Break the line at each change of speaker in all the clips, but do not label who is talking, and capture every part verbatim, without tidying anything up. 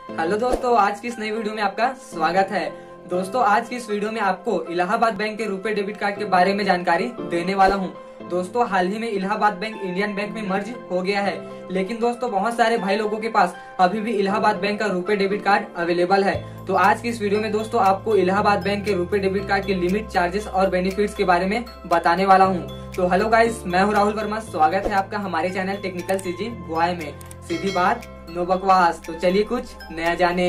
Hello दोस्तों, आज की इस नई वीडियो में आपका स्वागत है। दोस्तों, आज की इस वीडियो में आपको इलाहाबाद बैंक के रुपए डेबिट कार्ड के बारे में जानकारी देने वाला हूं। दोस्तों, हाल ही में इलाहाबाद बैंक इंडियन बैंक में मर्ज हो गया है, लेकिन दोस्तों बहुत सारे भाई लोगों के पास अभी भी इलाहाबाद बैंक का रुपए डेबिट कार्ड अवेलेबल है। तो आज की इस वीडियो में दोस्तों आपको इलाहाबाद बैंक के रुपए डेबिट कार्ड के लिमिट, चार्जेस और बेनिफिट्स के बारे में बताने वाला हूँ। तो हेलो गाइस, मैं हूँ राहुल वर्मा। स्वागत है आपका हमारे चैनल टेक्निकल सीजी बुआई में। सीधी बात, नो बकवास। तो चलिए कुछ नया जाने।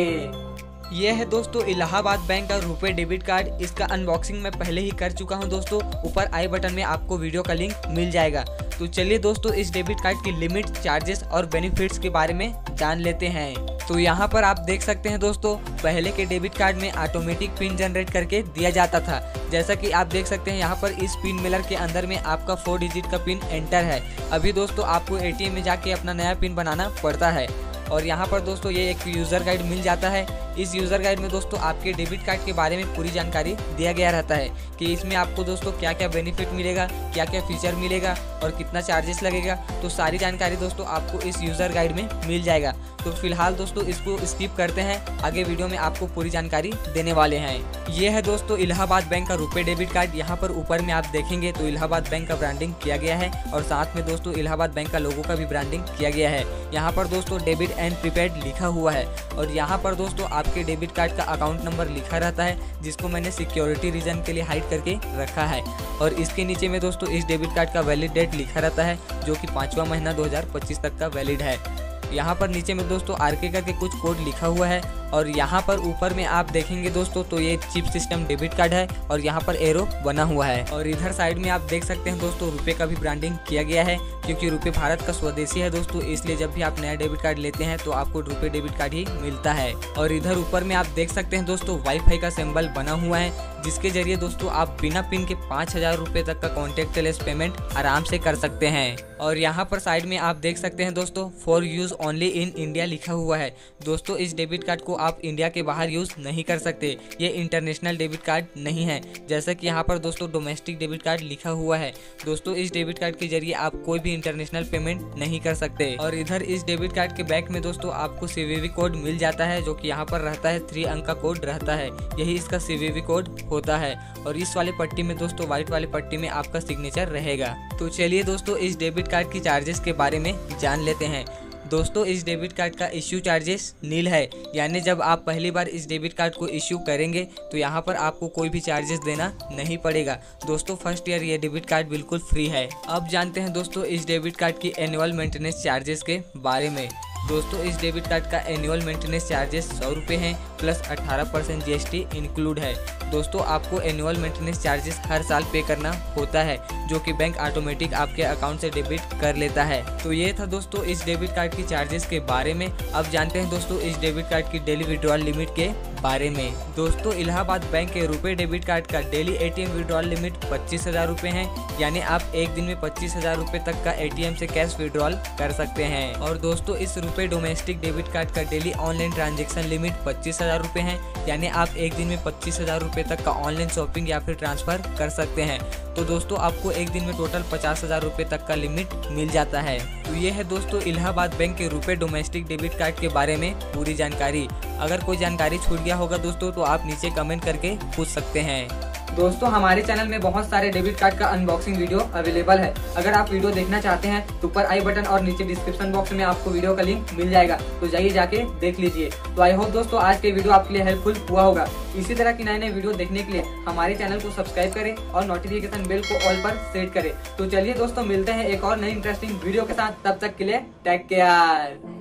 ये है दोस्तों इलाहाबाद बैंक का रुपए डेबिट कार्ड। इसका अनबॉक्सिंग मैं पहले ही कर चुका हूं दोस्तों। ऊपर आई बटन में आपको वीडियो का लिंक मिल जाएगा। तो चलिए दोस्तों इस डेबिट कार्ड की लिमिट, चार्जेस और बेनिफिट्स के बारे में जान लेते हैं। तो यहाँ पर आप देख सकते हैं दोस्तों, पहले के डेबिट कार्ड में ऑटोमेटिक पिन जनरेट करके दिया जाता था। जैसा कि आप देख सकते हैं यहाँ पर इस पिन मिलर के अंदर में आपका फोर डिजिट का पिन एंटर है। अभी दोस्तों आपको एटीएम में जाके अपना नया पिन बनाना पड़ता है। और यहाँ पर दोस्तों ये एक यूज़र गाइड मिल जाता है। इस यूज़र गाइड में दोस्तों आपके डेबिट कार्ड के बारे में पूरी जानकारी दिया गया रहता है कि इसमें आपको दोस्तों क्या क्या बेनिफिट मिलेगा, क्या क्या फीचर मिलेगा और कितना चार्जेस लगेगा। तो सारी जानकारी दोस्तों आपको इस यूज़र गाइड में मिल जाएगा। तो फिलहाल दोस्तों इसको स्किप करते हैं, आगे वीडियो में आपको पूरी जानकारी देने वाले हैं। ये है दोस्तों इलाहाबाद बैंक का रुपए डेबिट कार्ड। यहाँ पर ऊपर में आप देखेंगे तो इलाहाबाद बैंक का ब्रांडिंग किया गया है और साथ में दोस्तों इलाहाबाद बैंक का लोगो का भी ब्रांडिंग किया गया है। यहाँ पर दोस्तों डेबिट एंड प्रीपेड लिखा हुआ है और यहाँ पर दोस्तों आपके डेबिट कार्ड का अकाउंट नंबर लिखा रहता है, जिसको मैंने सिक्योरिटी रीजन के लिए हाइड करके रखा है। और इसके नीचे में दोस्तों इस डेबिट कार्ड का वैलिड डेट लिखा रहता है, जो कि पाँचवा महीना दो हज़ार पच्चीस तक का वैलिड है। यहाँ पर नीचे में दोस्तों आरके का के कुछ कोड लिखा हुआ है और यहाँ पर ऊपर में आप देखेंगे दोस्तों तो ये चिप सिस्टम डेबिट कार्ड है और यहाँ पर एरो बना हुआ है। और इधर साइड में आप देख सकते हैं दोस्तों रुपए का भी ब्रांडिंग किया गया है, क्योंकि रुपए भारत का स्वदेशी है दोस्तों, इसलिए जब भी आप नया डेबिट कार्ड लेते हैं तो आपको रुपए डेबिट कार्ड ही मिलता है। और इधर ऊपर में आप देख सकते हैं दोस्तों वाईफाई का सिंबल बना हुआ है, जिसके जरिए दोस्तों आप बिना पिन के पाँच हजार रुपए तक का कॉन्टेक्टलेस पेमेंट आराम से कर सकते हैं। और यहाँ पर साइड में आप देख सकते हैं दोस्तों for use only in India लिखा हुआ है। दोस्तों इस डेबिट कार्ड को आप इंडिया के बाहर यूज नहीं कर सकते, ये इंटरनेशनल डेबिट कार्ड नहीं है। जैसा कि यहाँ पर दोस्तों डोमेस्टिक डेबिट कार्ड लिखा हुआ है। दोस्तों इस डेबिट कार्ड के जरिए आप कोई भी इंटरनेशनल पेमेंट नहीं कर सकते। और इधर इस डेबिट कार्ड के बैक में दोस्तों आपको सीवीवी कोड मिल जाता है, जो कि यहाँ पर रहता है थ्री अंक का कोड रहता है, यही इसका सीवीवी कोड होता है। और इस वाले पट्टी में दोस्तों व्हाइट वाले पट्टी में आपका सिग्नेचर रहेगा। तो चलिए दोस्तों इस डेबिट कार्ड की चार्जेस के बारे में जान लेते हैं। दोस्तों इस डेबिट कार्ड का इश्यू चार्जेस नील है, यानी जब आप पहली बार इस डेबिट कार्ड को इश्यू करेंगे तो यहाँ पर आपको कोई भी चार्जेस देना नहीं पड़ेगा। दोस्तों फर्स्ट ईयर ये डेबिट कार्ड बिल्कुल फ्री है। अब जानते हैं दोस्तों इस डेबिट कार्ड की एनुअल मेंटेनेंस चार्जेस के बारे में। दोस्तों इस डेबिट कार्ड का एनुअल मेंटेनेंस चार्जेस सौ रुपये हैं, प्लस अठारह परसेंट जीएसटी इंक्लूड है। दोस्तों आपको एनुअल मेंटेनेंस चार्जेस हर साल पे करना होता है, जो कि बैंक ऑटोमेटिक आपके अकाउंट से डेबिट कर लेता है। तो ये था दोस्तों इस डेबिट कार्ड की चार्जेस के बारे में। अब जानते हैं दोस्तों इस डेबिट कार्ड की डेली विड्रॉल लिमिट के बारे में। दोस्तों इलाहाबाद बैंक के रुपए डेबिट कार्ड का डेली एटीएम विड्रॉल लिमिट पच्चीस हजार रुपये है, यानी आप एक दिन में पच्चीस हजार रुपये तक का एटीएम से कैश विड्रॉल कर सकते हैं। और दोस्तों इस रुपए डोमेस्टिक डेबिट कार्ड का डेली ऑनलाइन ट्रांजेक्शन लिमिट पच्चीस हजार रुपये है, यानी आप एक दिन में पच्चीस हजार रुपये तक का ऑनलाइन शॉपिंग या फिर ट्रांसफर कर सकते हैं। तो दोस्तों आपको एक दिन में टोटल पचास हजार रुपये तक का लिमिट मिल जाता है। तो ये है दोस्तों इलाहाबाद बैंक के रुपए डोमेस्टिक डेबिट कार्ड के बारे में पूरी जानकारी। अगर कोई जानकारी छूट गया होगा दोस्तों तो आप नीचे कमेंट करके पूछ सकते हैं। दोस्तों हमारे चैनल में बहुत सारे डेबिट कार्ड का अनबॉक्सिंग वीडियो अवेलेबल है। अगर आप वीडियो देखना चाहते हैं तो ऊपर आई बटन और नीचे डिस्क्रिप्शन बॉक्स में आपको वीडियो का लिंक मिल जाएगा, तो जाइए जाके देख लीजिए। तो आई होप दोस्तों आज के वीडियो आपके लिए हेल्पफुल हुआ होगा। इसी तरह की नए नए वीडियो देखने के लिए हमारे चैनल को सब्सक्राइब करें और नोटिफिकेशन बेल को ऑल पर सेट करें। तो चलिए दोस्तों मिलते हैं एक और नई इंटरेस्टिंग वीडियो के साथ, तब तक के लिए टेक केयर।